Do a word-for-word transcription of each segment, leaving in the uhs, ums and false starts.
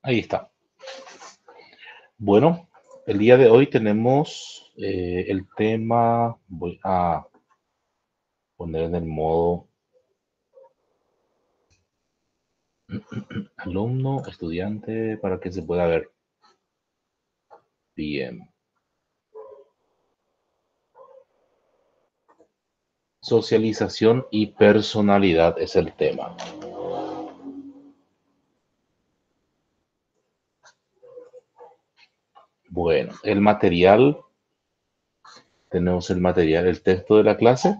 Ahí está. Bueno, el día de hoy tenemos eh, el tema, voy a poner en el modo alumno, estudiante, para que se pueda ver bien. Socialización y personalidad es el tema. Bueno, el material, tenemos el material, el texto de la clase.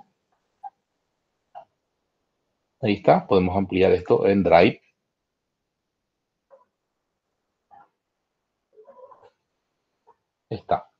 Ahí está, podemos ampliar esto en Drive. Está.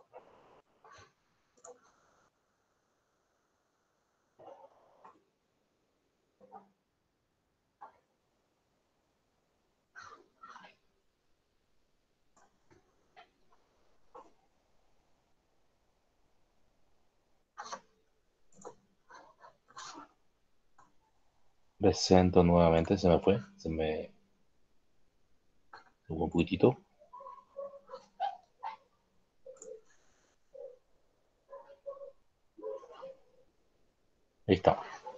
Presento nuevamente, se me fue, se me fue un poquitito. Ahí está.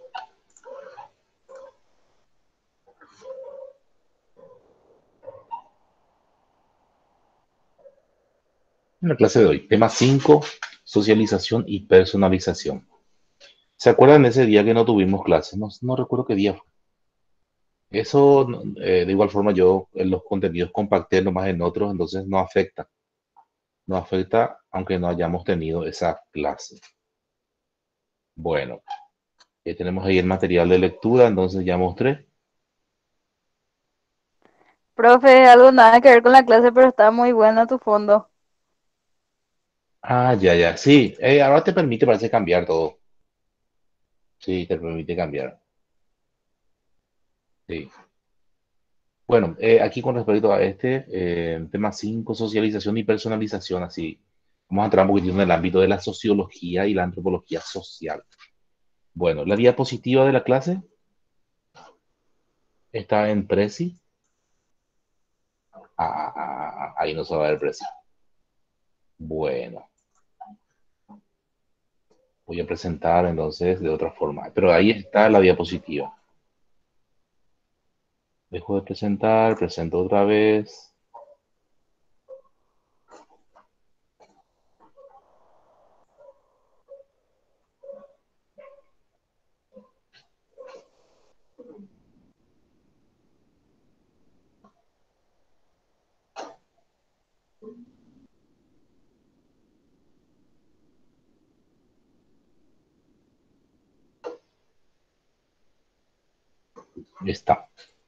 En la clase de hoy, tema cinco, socialización y personalización. ¿Se acuerdan de ese día que no tuvimos clase? No, no recuerdo qué día fue. Eso, eh, de igual forma, yo en los contenidos compacté nomás en otros, entonces no afecta. No afecta aunque no hayamos tenido esa clase. Bueno, eh, tenemos ahí el material de lectura, entonces ya mostré. Profe, algo nada que ver con la clase, pero está muy buena tu fondo. Ah, ya, ya, sí. Eh, ahora te permite, parece, cambiar todo. Sí, te permite cambiar. Sí. Bueno, eh, aquí con respecto a este eh, tema cinco, socialización y personalización, así, vamos a entrar un poquitito en el ámbito de la sociología y la antropología social. Bueno, la diapositiva de la clase está en Prezi. Ah, ah, ah, ah, ahí no se va a ver Prezi. Bueno, voy a presentar entonces de otra forma, pero ahí está la diapositiva. Dejo de presentar, presento otra vez. Está.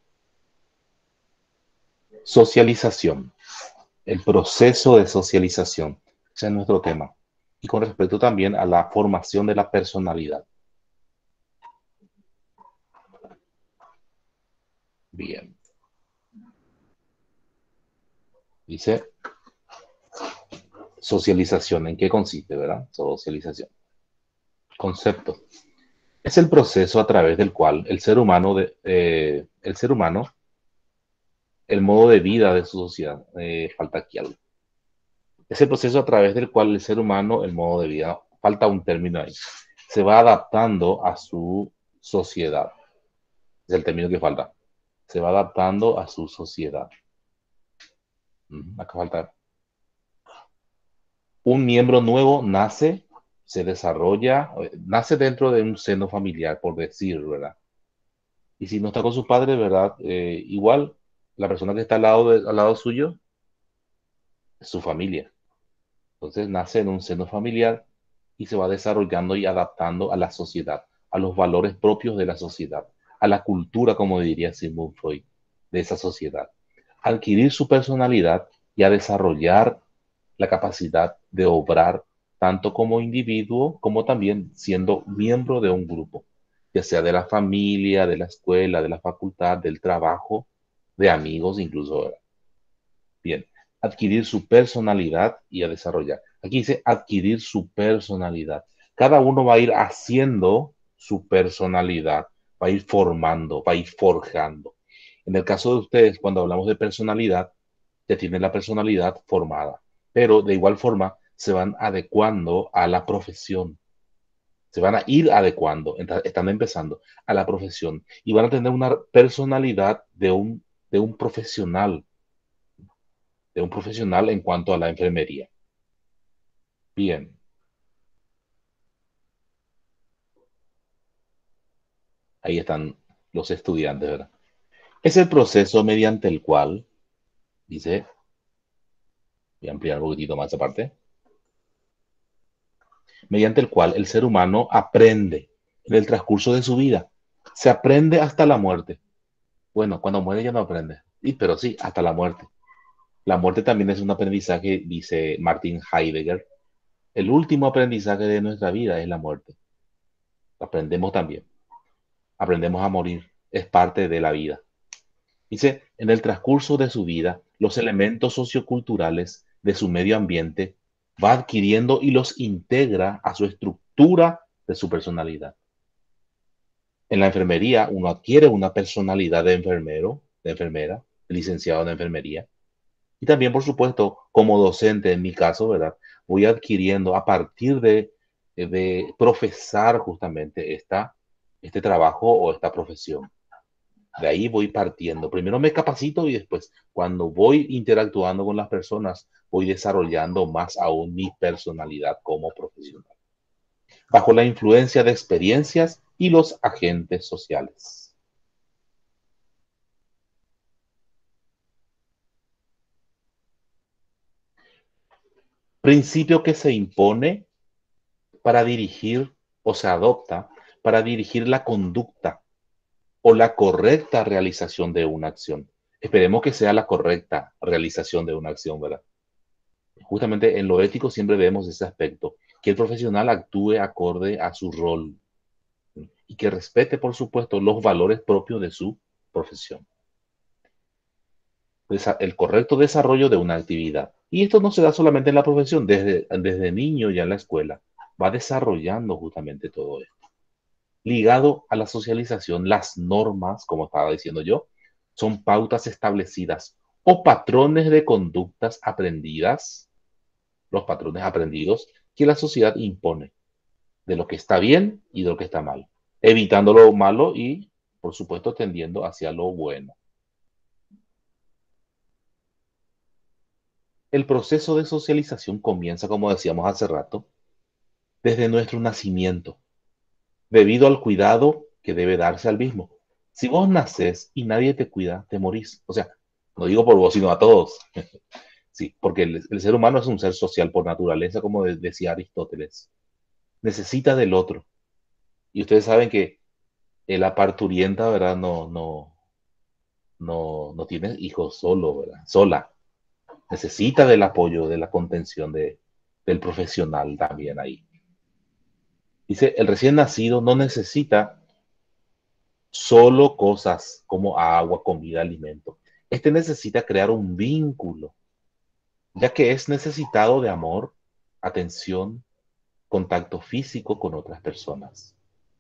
Socialización. El proceso de socialización. Ese es nuestro tema. Y con respecto también a la formación de la personalidad. Bien. Dice socialización. ¿En qué consiste, verdad? Socialización. Concepto. Es el proceso a través del cual el ser humano, de, eh, el ser humano, el modo de vida de su sociedad, eh, falta aquí algo. Es el proceso a través del cual el ser humano, el modo de vida, falta un término ahí, se va adaptando a su sociedad. Es el término que falta. Se va adaptando a su sociedad. Mm, acá falta. Un miembro nuevo nace, se desarrolla, eh, nace dentro de un seno familiar, por decir, ¿verdad? Y si no está con sus padres, ¿verdad? Eh, igual, la persona que está al lado, de- al lado suyo es su familia. Entonces nace en un seno familiar y se va desarrollando y adaptando a la sociedad, a los valores propios de la sociedad, a la cultura, como diría Sigmund Freud, de esa sociedad. A adquirir su personalidad y a desarrollar la capacidad de obrar tanto como individuo como también siendo miembro de un grupo, ya sea de la familia, de la escuela, de la facultad, del trabajo, de amigos incluso. ¿Verdad? Bien, adquirir su personalidad y a desarrollar. Aquí dice adquirir su personalidad. Cada uno va a ir haciendo su personalidad, va a ir formando, va a ir forjando. En el caso de ustedes, cuando hablamos de personalidad, ya tienen la personalidad formada, pero de igual forma se van adecuando a la profesión, se van a ir adecuando, están empezando a la profesión y van a tener una personalidad de un, de un profesional, de un profesional en cuanto a la enfermería. Bien, ahí están los estudiantes, ¿verdad? Es el proceso mediante el cual, dice, voy a ampliar un poquitito más esa parte, mediante el cual el ser humano aprende en el transcurso de su vida. Se aprende hasta la muerte. Bueno, cuando muere ya no aprende, y, pero sí, hasta la muerte. La muerte también es un aprendizaje, dice Martin Heidegger. El último aprendizaje de nuestra vida es la muerte. Aprendemos también. Aprendemos a morir. Es parte de la vida. Dice, en el transcurso de su vida, los elementos socioculturales de su medio ambiente va adquiriendo y los integra a su estructura de su personalidad. En la enfermería, uno adquiere una personalidad de enfermero, de enfermera, licenciado en enfermería. Y también, por supuesto, como docente, en mi caso, ¿verdad? Voy adquiriendo a partir de, de profesar justamente esta, este trabajo o esta profesión. De ahí voy partiendo. Primero me capacito y después, cuando voy interactuando con las personas, voy desarrollando más aún mi personalidad como profesional, bajo la influencia de experiencias y los agentes sociales. Principio que se impone para dirigir o se adopta para dirigir la conducta o la correcta realización de una acción. Esperemos que sea la correcta realización de una acción, ¿verdad? Justamente en lo ético siempre vemos ese aspecto, que el profesional actúe acorde a su rol y que respete, por supuesto, los valores propios de su profesión. El correcto desarrollo de una actividad. Y esto no se da solamente en la profesión, desde, desde niño ya en la escuela, va desarrollando justamente todo esto. Ligado a la socialización, las normas, como estaba diciendo yo, son pautas establecidas o patrones de conductas aprendidas, los patrones aprendidos que la sociedad impone de lo que está bien y de lo que está mal, evitando lo malo y, por supuesto, tendiendo hacia lo bueno. El proceso de socialización comienza, como decíamos hace rato, desde nuestro nacimiento, debido al cuidado que debe darse al mismo. Si vos naces y nadie te cuida, te morís. O sea, no digo por vos, sino a todos. Sí, porque el, el ser humano es un ser social por naturaleza, como de, decía Aristóteles. Necesita del otro. Y ustedes saben que la parturienta, ¿verdad? No, no, no, no tiene hijos solo, ¿verdad? Sola. Necesita del apoyo, de la contención de, del profesional también ahí. Dice, el recién nacido no necesita solo cosas como agua, comida, alimento. Este necesita crear un vínculo, ya que es necesitado de amor, atención, contacto físico con otras personas.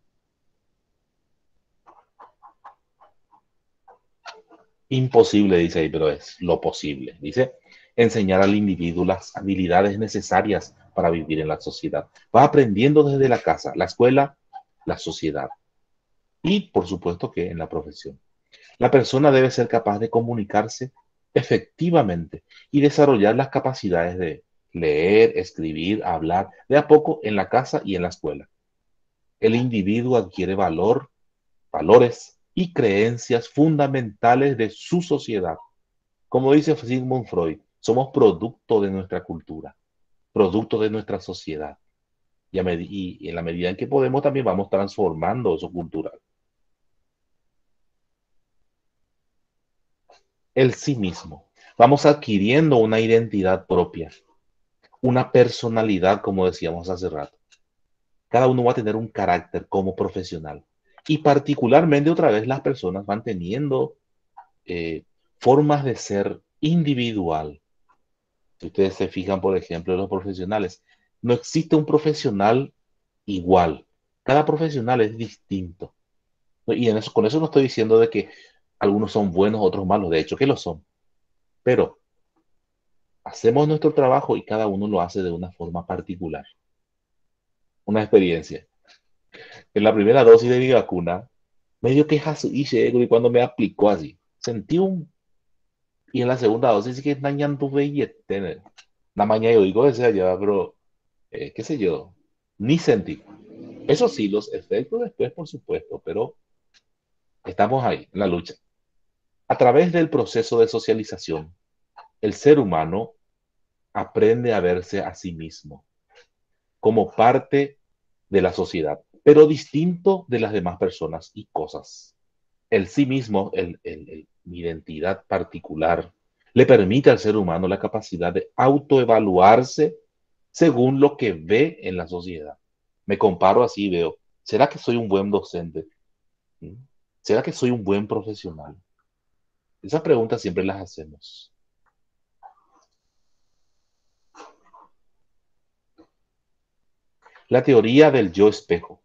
Imposible, dice ahí, pero es lo posible. Dice, enseñar al individuo las habilidades necesarias para vivir en la sociedad. Va aprendiendo desde la casa, la escuela, la sociedad y, por supuesto, que en la profesión. La persona debe ser capaz de comunicarse efectivamente y desarrollar las capacidades de leer, escribir, hablar, de a poco en la casa y en la escuela. El individuo adquiere valor, valores y creencias fundamentales de su sociedad. Como dice Sigmund Freud, somos producto de nuestra cultura, producto de nuestra sociedad. Y, a y en la medida en que podemos también vamos transformando eso cultural. El sí mismo. Vamos adquiriendo una identidad propia, una personalidad, como decíamos hace rato. Cada uno va a tener un carácter como profesional. Y particularmente, otra vez, las personas van teniendo eh, formas de ser individual. Si ustedes se fijan, por ejemplo, en los profesionales, no existe un profesional igual. Cada profesional es distinto. Y en eso, con eso no estoy diciendo de que Algunos son buenos, otros malos, de hecho que lo son. Pero hacemos nuestro trabajo y cada uno lo hace de una forma particular. Una experiencia. En la primera dosis de mi vacuna, medio que hice y cuando me aplicó así. Sentí un... Y en la segunda dosis sí que dañando billete. La mañana yo digo, ese allá, pero eh, qué sé yo, ni sentí. Eso sí, los efectos después, por supuesto, pero estamos ahí, en la lucha. A través del proceso de socialización, el ser humano aprende a verse a sí mismo como parte de la sociedad, pero distinto de las demás personas y cosas. El sí mismo, el, el, el, mi identidad particular, le permite al ser humano la capacidad de autoevaluarse según lo que ve en la sociedad. Me comparo así, veo, ¿será que soy un buen docente? ¿Mm? ¿Será que soy un buen profesional? Esas preguntas siempre las hacemos. La teoría del yo espejo,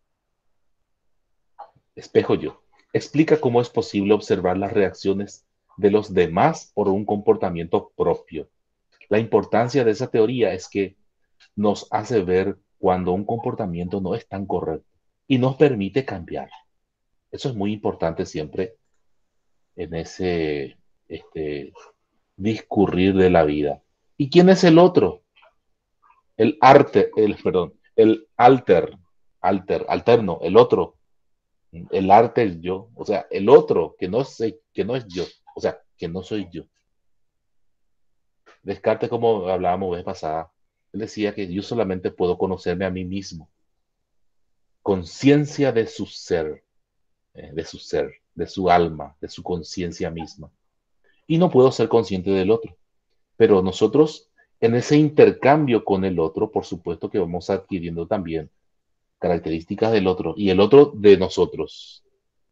espejo yo, explica cómo es posible observar las reacciones de los demás por un comportamiento propio. La importancia de esa teoría es que nos hace ver cuando un comportamiento no es tan correcto y nos permite cambiar. Eso es muy importante siempre en ese este, discurrir de la vida. ¿Y quién es el otro? El arte, el, perdón, el alter, alter, alterno, el otro, el arte, el yo, o sea, el otro, que no, sé, que no es yo, o sea, que no soy yo. Descartes, como hablábamos vez pasada, él decía que yo solamente puedo conocerme a mí mismo, conciencia de su ser, eh, de su ser, de su alma, de su conciencia misma. Y no puedo ser consciente del otro. Pero nosotros, en ese intercambio con el otro, por supuesto que vamos adquiriendo también características del otro y el otro de nosotros.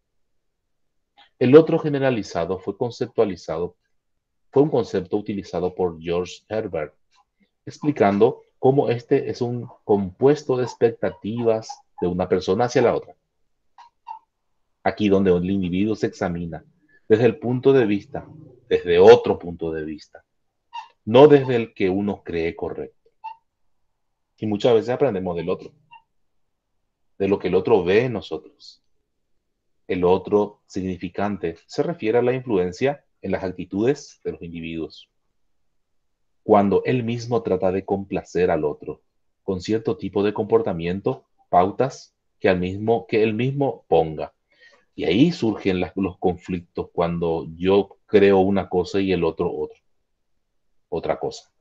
El otro generalizado fue conceptualizado, fue un concepto utilizado por George Herbert, explicando cómo este es un compuesto de expectativas de una persona hacia la otra. Aquí donde el individuo se examina desde el punto de vista, desde otro punto de vista, no desde el que uno cree correcto. Y muchas veces aprendemos del otro, de lo que el otro ve en nosotros. El otro significante se refiere a la influencia en las actitudes de los individuos, cuando él mismo trata de complacer al otro con cierto tipo de comportamiento, pautas que, al mismo, que él mismo ponga. Y ahí surgen las, los conflictos cuando yo creo una cosa y el otro otro, otra cosa.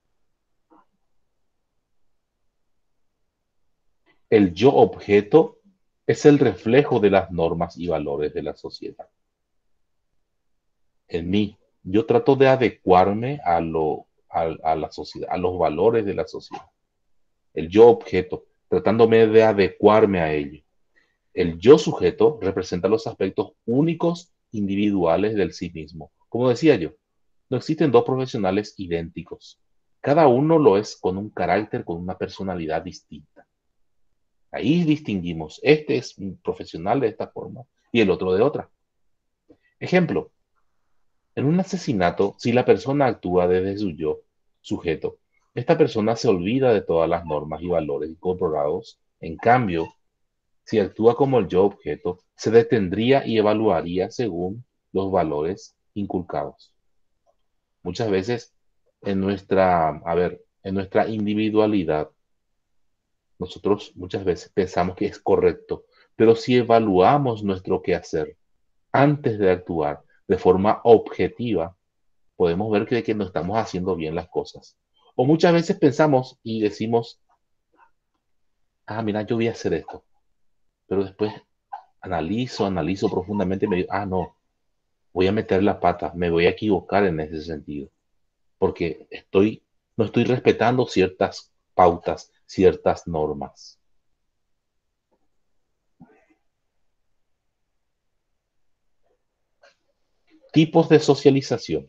El yo objeto es el reflejo de las normas y valores de la sociedad. En mí, yo trato de adecuarme a, lo, a, a la sociedad, a los valores de la sociedad. El yo objeto, tratándome de adecuarme a ello. El yo sujeto representa los aspectos únicos individuales del sí mismo. Como decía yo, no existen dos profesionales idénticos. Cada uno lo es con un carácter, con una personalidad distinta. Ahí distinguimos, este es un profesional de esta forma y el otro de otra. Ejemplo, en un asesinato, si la persona actúa desde su yo, sujeto, esta persona se olvida de todas las normas y valores incorporados. En cambio, si actúa como el yo objeto, se detendría y evaluaría según los valores inculcados. Muchas veces en nuestra, a ver, en nuestra individualidad, nosotros muchas veces pensamos que es correcto, pero si evaluamos nuestro quehacer antes de actuar de forma objetiva, podemos ver que, que no estamos haciendo bien las cosas. O muchas veces pensamos y decimos, ah, mira, yo voy a hacer esto, pero después analizo, analizo profundamente y me digo, ah, no, voy a meter la pata, me voy a equivocar en ese sentido, porque estoy, no estoy respetando ciertas pautas, ciertas normas. Tipos de socialización.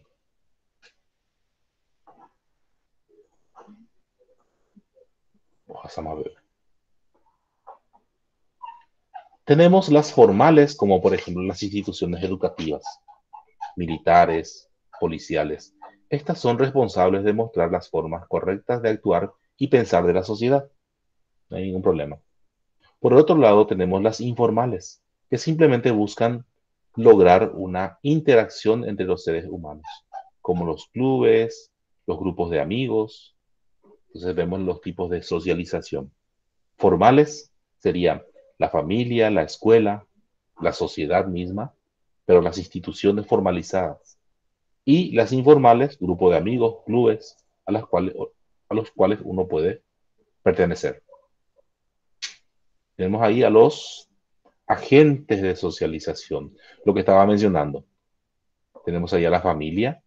Vamos a ver. Tenemos las formales, como por ejemplo las instituciones educativas, militares, policiales. Estas son responsables de mostrar las formas correctas de actuar y pensar de la sociedad. No hay ningún problema. Por otro lado, tenemos las informales, que simplemente buscan lograr una interacción entre los seres humanos, como los clubes, los grupos de amigos. Entonces vemos los tipos de socialización. Formales serían la familia, la escuela, la sociedad misma, pero las instituciones formalizadas. Y las informales, grupo de amigos, clubes, a, las cuales, a los cuales uno puede pertenecer. Tenemos ahí a los agentes de socialización, lo que estaba mencionando. Tenemos ahí a la familia,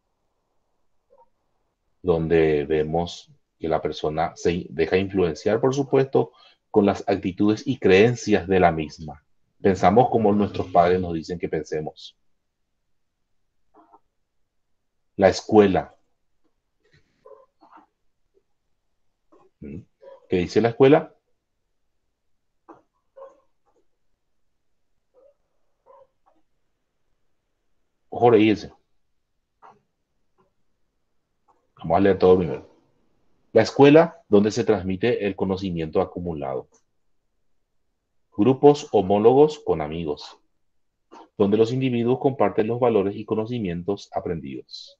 donde vemos que la persona se deja influenciar, por supuesto, con las actitudes y creencias de la misma. Pensamos como nuestros padres nos dicen que pensemos. La escuela. ¿Mm? ¿Qué dice la escuela? Ojo, reírse. Vamos a leer todo primero. La escuela, donde se transmite el conocimiento acumulado. Grupos homólogos con amigos, donde los individuos comparten los valores y conocimientos aprendidos.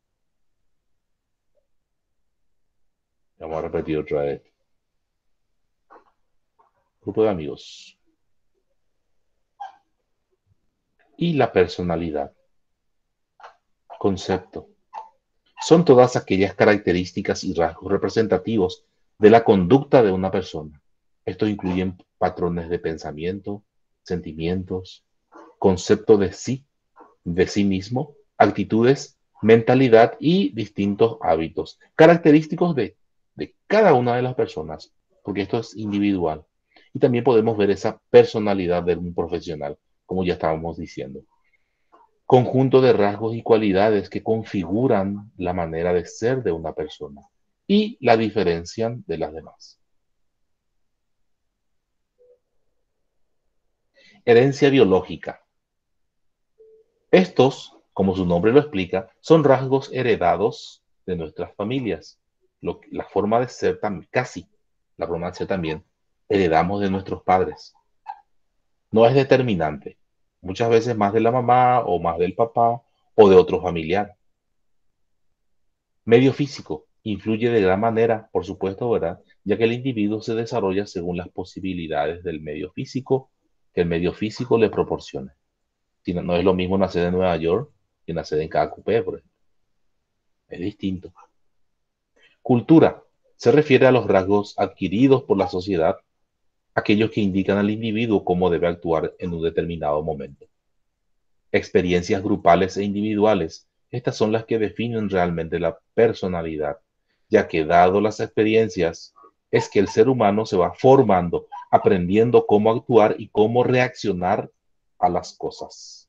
Vamos a repetir otra vez. Grupo de amigos. Y la personalidad. Concepto. Son todas aquellas características y rasgos representativos de la conducta de una persona. Estos incluyen patrones de pensamiento, sentimientos, concepto de sí, de sí mismo, actitudes, mentalidad y distintos hábitos, característicos de, de cada una de las personas, porque esto es individual. Y también podemos ver esa personalidad de un profesional, como ya estábamos diciendo. Conjunto de rasgos y cualidades que configuran la manera de ser de una persona y la diferencian de las demás. Herencia biológica. Estos, como su nombre lo explica, son rasgos heredados de nuestras familias. Lo, la forma de ser también, casi, la forma de ser también, heredamos de nuestros padres. No es determinante. Muchas veces más de la mamá o más del papá o de otro familiar. Medio físico. Influye de gran manera, por supuesto, ¿verdad? Ya que el individuo se desarrolla según las posibilidades del medio físico que el medio físico le proporciona. Si no, no es lo mismo nacer en Nueva York que nacer en cada cupé, por ejemplo. Es distinto. Cultura. Se refiere a los rasgos adquiridos por la sociedad, aquellos que indican al individuo cómo debe actuar en un determinado momento. Experiencias grupales e individuales. Estas son las que definen realmente la personalidad, ya que dado las experiencias, es que el ser humano se va formando, aprendiendo cómo actuar y cómo reaccionar a las cosas.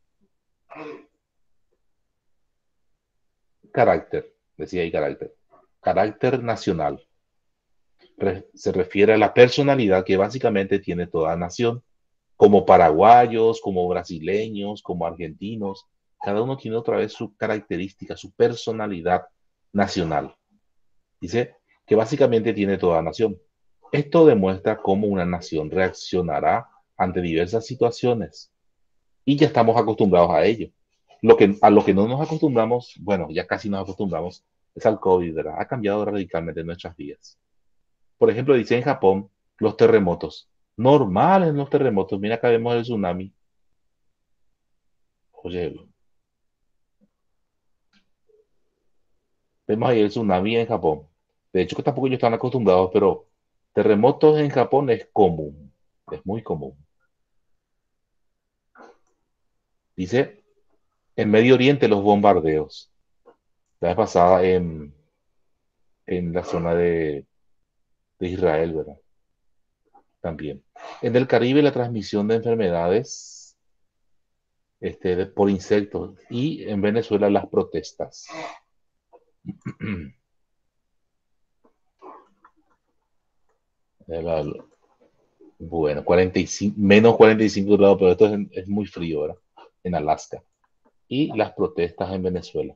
Carácter, decía ahí carácter. Carácter nacional. Re- se refiere a la personalidad que básicamente tiene toda nación, como paraguayos, como brasileños, como argentinos. Cada uno tiene otra vez su característica, su personalidad nacional. Dice que básicamente tiene toda nación. Esto demuestra cómo una nación reaccionará ante diversas situaciones y ya estamos acostumbrados a ello. Lo que, a lo que no nos acostumbramos, bueno, ya casi nos acostumbramos, es al COVID, ¿verdad? Ha cambiado radicalmente nuestras vidas. Por ejemplo, dice en Japón, los terremotos. Normales los terremotos. Mira, acá vemos el tsunami. Oye, vemos ahí el tsunami en Japón. De hecho, que tampoco ellos están acostumbrados, pero terremotos en Japón es común. Es muy común. Dice, en Medio Oriente los bombardeos. La vez pasada en, en la zona de, de Israel, ¿verdad? También. En el Caribe la transmisión de enfermedades este, de- por insectos. Y en Venezuela las protestas. Bueno, cuarenta y cinco, menos cuarenta y cinco grados, pero esto es, es muy frío, ¿verdad? En Alaska. Y las protestas en Venezuela.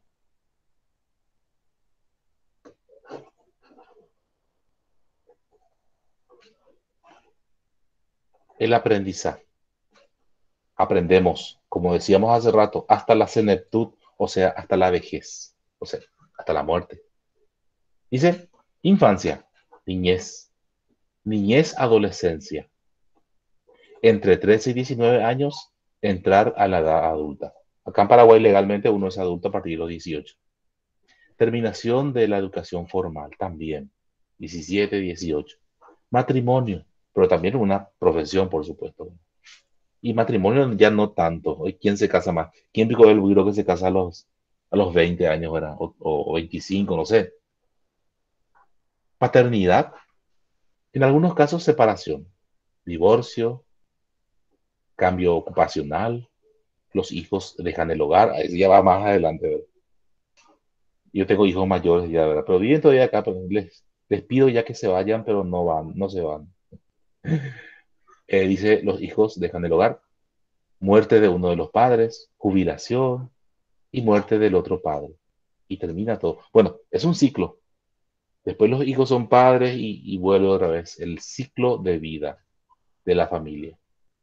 El aprendizaje. Aprendemos, como decíamos hace rato, hasta la senectud, o sea, hasta la vejez, o sea, hasta la muerte. Dice, infancia, niñez, niñez, adolescencia. Entre trece y diecinueve años, entrar a la edad adulta. Acá en Paraguay legalmente uno es adulto a partir de los dieciocho. Terminación de la educación formal también, diecisiete, dieciocho. Matrimonio, pero también una profesión, por supuesto. Y matrimonio ya no tanto. Hoy, ¿quién se casa más? ¿Quién picó el libro que se casa a los, a los veinte años, ¿verdad? O, o, o veinticinco, no sé. Paternidad, en algunos casos separación, divorcio, cambio ocupacional, los hijos dejan el hogar, ahí ya va más adelante, ¿verdad? Yo tengo hijos mayores ya, ¿verdad? Pero viven todavía acá, pero les, les pido ya que se vayan, pero no van, no se van. Eh, dice, los hijos dejan el hogar, muerte de uno de los padres, jubilación y muerte del otro padre. Y termina todo. Bueno, es un ciclo. Después los hijos son padres y, y vuelve otra vez el ciclo de vida de la familia.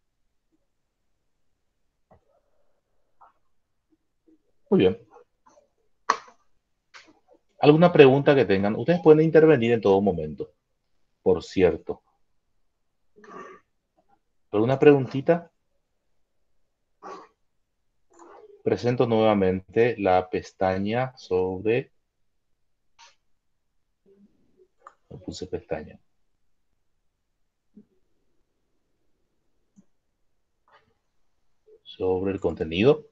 Muy bien. ¿Alguna pregunta que tengan? Ustedes pueden intervenir en todo momento, por cierto. ¿Alguna preguntita? Presento nuevamente la pestaña sobre... No puse pestaña. Sobre el contenido.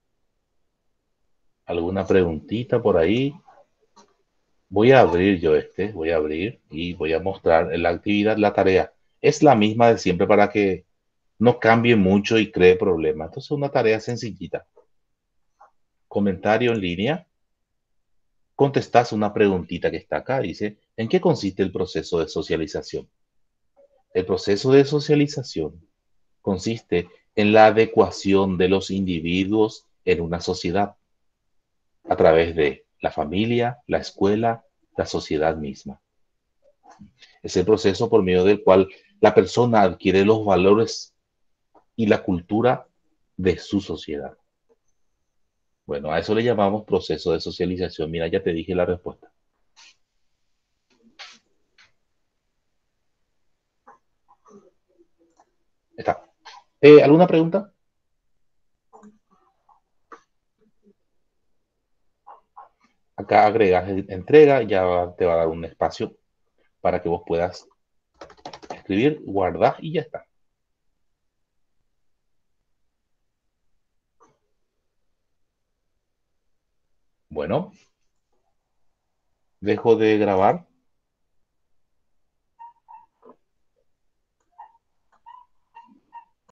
¿Alguna preguntita por ahí? Voy a abrir yo este, voy a abrir y voy a mostrar la actividad, la tarea. Es la misma de siempre para que no cambie mucho y cree problemas. Entonces, una tarea sencillita. Comentario en línea. Contestas una preguntita que está acá. Dice, ¿en qué consiste el proceso de socialización? El proceso de socialización consiste en la adecuación de los individuos en una sociedad a través de la familia, la escuela, la sociedad misma. Es el proceso por medio del cual la persona adquiere los valores y la cultura de su sociedad. Bueno, a eso le llamamos proceso de socialización. Mira, ya te dije la respuesta. Está. Eh, ¿Alguna pregunta? Acá agregas entrega, ya te va a dar un espacio para que vos puedas escribir, guardar y ya está. Bueno, dejo de grabar.